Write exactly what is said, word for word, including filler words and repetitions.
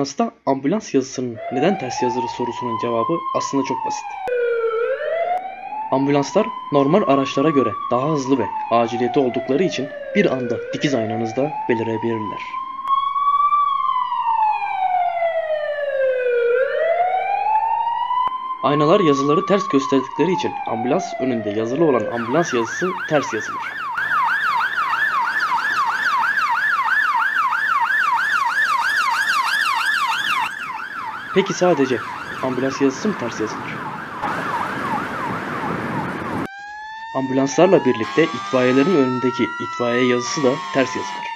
Ambulansta ambulans yazısının neden ters yazılır sorusunun cevabı aslında çok basit. Ambulanslar normal araçlara göre daha hızlı ve aciliyeti oldukları için bir anda dikiz aynanızda belirebilirler. Aynalar yazıları ters gösterdikleri için ambulans önünde yazılı olan ambulans yazısı ters yazılır. Peki sadece ambulans yazısı mı ters yazılır? Ambulanslarla birlikte itfaiyelerin önündeki itfaiye yazısı da ters yazılır.